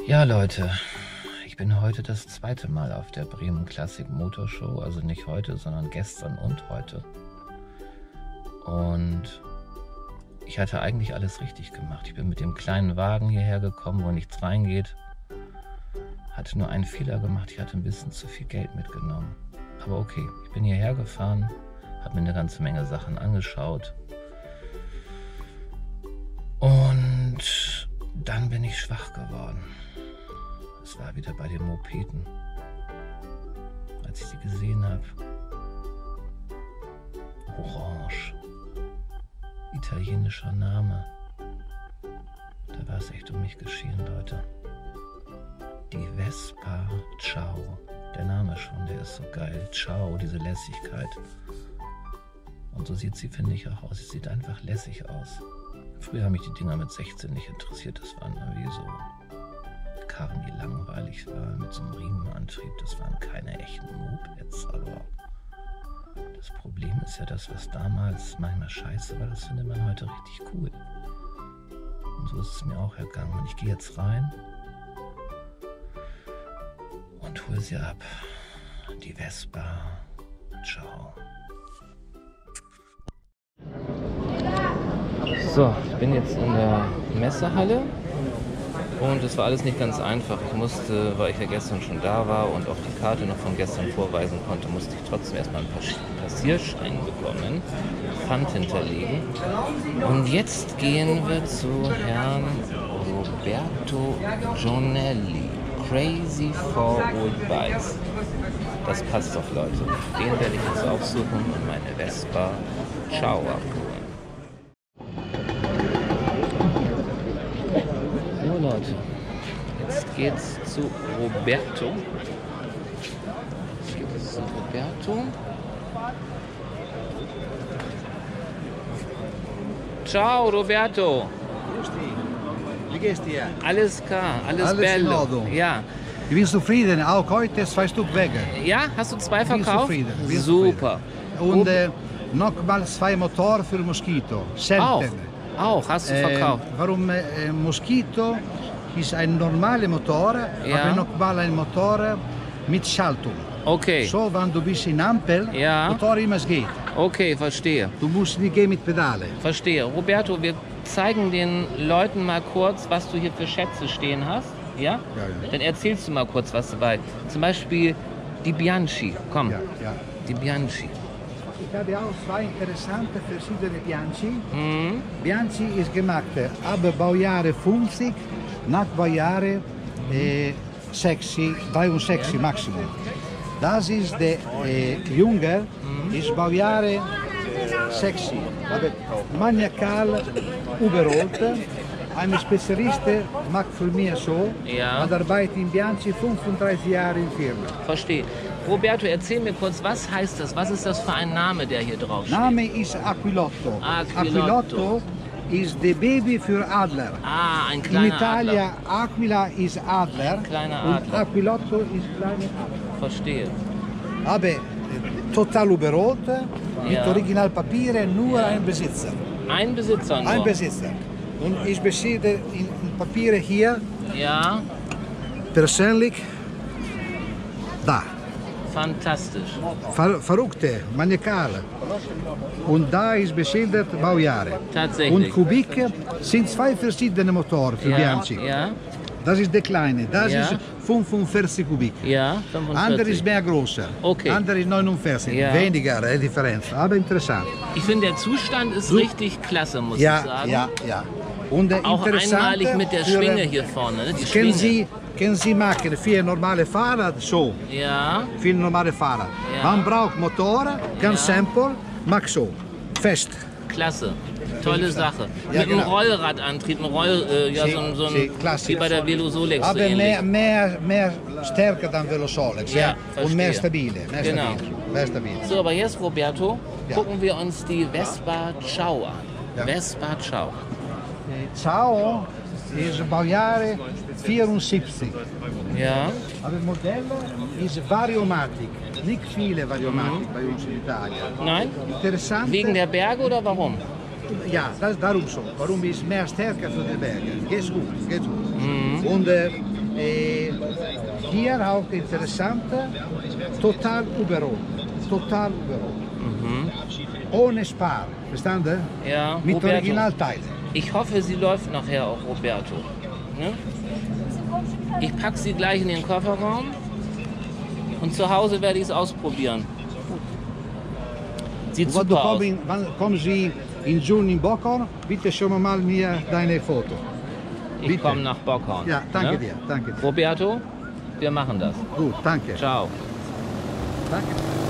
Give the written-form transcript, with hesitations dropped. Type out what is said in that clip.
Ja Leute, ich bin heute das zweite Mal auf der Bremen Classic Motor Show, also nicht heute, sondern gestern und heute. Und ich hatte eigentlich alles richtig gemacht. Ich bin mit dem kleinen Wagen hierher gekommen, wo nichts reingeht. Hatte nur einen Fehler gemacht, ich hatte ein bisschen zu viel Geld mitgenommen. Aber okay, ich bin hierher gefahren, habe mir eine ganze Menge Sachen angeschaut. Und dann bin ich schwach geworden. Es war wieder bei den Mopeden, als ich sie gesehen habe. Orange, italienischer Name. Da war es echt um mich geschehen, Leute. Die Vespa Ciao. Der Name schon, der ist so geil. Ciao, diese Lässigkeit. Und so sieht sie, finde ich, auch aus. Sie sieht einfach lässig aus. Früher haben mich die Dinger mit 16 nicht interessiert. Das waren irgendwie so Karren, die langweilig waren, mit so einem Riemenantrieb. Das waren keine echten Mopeds, aber das Problem ist ja, das, was damals manchmal scheiße war, das findet man heute richtig cool. Und so ist es mir auch ergangen. Und ich gehe jetzt rein und hole sie ab. Die Vespa Ciao. So, ich bin jetzt in der Messehalle. Und es war alles nicht ganz einfach. Ich musste, weil ich ja gestern schon da war und auch die Karte noch von gestern vorweisen konnte, musste ich trotzdem erstmal einen Passierschein bekommen, Pfand hinterlegen. Und jetzt gehen wir zu Herrn Roberto Gionelli. Crazy for Old Bikes. Das passt doch, Leute. Den werde ich jetzt aufsuchen und meine Vespa Ciao abholen. Leute, jetzt geht's zu Roberto. Ciao Roberto. Wie geht's dir? Alles klar, alles bello. In Ordnung. Ja. Ich bin zufrieden, auch heute 2 Stück weg. Ja, hast du 2 verkauft? Bin zufrieden. Super. Und nochmal 2 Motor für Mosquito. Auch, hast du verkauft. Warum Mosquito ist ein normaler Motor, ja, aber nochmal ein Motor mit Schaltung. Okay. So, wenn du bist in Ampel, ja, Motor immer geht. Okay, verstehe. Du musst nicht gehen mit Pedale. Verstehe. Roberto, wir zeigen den Leuten mal kurz, was du hier für Schätze stehen hast. Ja? Ja. Dann erzählst du mal kurz was dabei. Zum Beispiel die Bianchi. Komm, Ja. die Bianchi. Ich habe auch 2 interessante verschiedene Bianchi. Bianchi ist gemacht ab Baujahre 50, nach Baujahre 63 Maximum. Das ist der Junge, ist Baujahre 60, aber maniakal überholt. Ein Spezialist macht für mich so, ja, und arbeitet in Bianchi 35 Jahre in Firma. Verstehe. Roberto, erzähl mir kurz, was heißt das? Was ist das für ein Name, der hier drauf steht? Name ist Aquilotto. Aquilotto ist der Baby für Adler. Ah, ein kleiner In Italien Adler. Aquila ist Adler. Ein kleiner und Adler. Aquilotto ist kleiner Adler. Verstehe. Aber total überholt, mit Ja. Originalpapiere, nur ein Besitzer. Ein Besitzer nur? Ein Besitzer. Und ich besitze in Papiere hier, Ja, persönlich, da. fantastisch. Verrückte, maniakale. Und da ist beschildert Baujahre. Tatsächlich. Und Kubik sind 2 verschiedene Motoren für Bianchi. Ja, Das ist der kleine, das Ja. ist 45 Kubik. ja, 45. Andere ist mehr größer. Okay. Andere ist 49. Ja. Weniger Differenz, aber interessant. Ich finde, der Zustand ist richtig klasse, muss ich Ja, sagen. ja. Und Auch interessant einmalig mit der für- Schwinge hier vorne. Ne? Die Schwinge. Können Sie machen für normale Fahrrad so, Ja, für normale Fahrrad. Ja. Man braucht Motor, ganz simpel, mach so, fest. klasse. Tolle Sache. Ja, Mit einem genau. Rollradantrieb, ein so ein klasse. wie bei der Velosolex. So Aber ähnlich. mehr stärker dann Velosolex. Ja, Und mehr verstehe. stabile. Genau. Mehr stabile. So, aber jetzt, Roberto, Ja. gucken wir uns die Vespa Ciao an. Ja. Vespa Ciao. Ciao ist Baujahre 74. Ja, Aber das Modell ist Variomatic. Nicht viele Variomatic bei uns in Italien. nein? Interessant. Wegen der Berge oder warum? Ja, darum so. Warum ist mehr stärker für die Berge? Geht gut, geht gut. Und Hier auch interessant, total überall. Total überall. Ohne Spar, verstanden? Ja, Mit Roberto. Originalteilen. Ich hoffe, sie läuft nachher auch, Roberto. Ne? Ich packe sie gleich in den Kofferraum und zu Hause werde ich es ausprobieren. Sieht Quando super aus. kommen Sie in Juni in Bockhorn, bitte schon mal mir deine Foto. Ich bitte. komme nach Bockhorn. Ja, danke ne? dir, danke dir. Roberto, wir machen das. Gut, danke. Ciao. Danke.